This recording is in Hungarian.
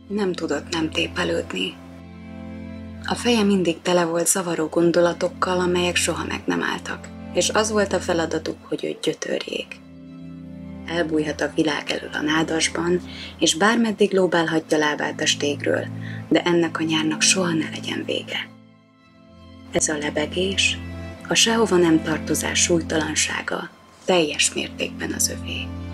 Nem tudott nem tépelődni. A feje mindig tele volt zavaró gondolatokkal, amelyek soha meg nem álltak, és az volt a feladatuk, hogy őt gyötörjék. Elbújhat a világ elől a nádasban, és bármeddig lóbálhatja lábát a stégről, de ennek a nyárnak soha ne legyen vége. Ez a lebegés, a sehova nem tartozás súlytalansága teljes mértékben az övé.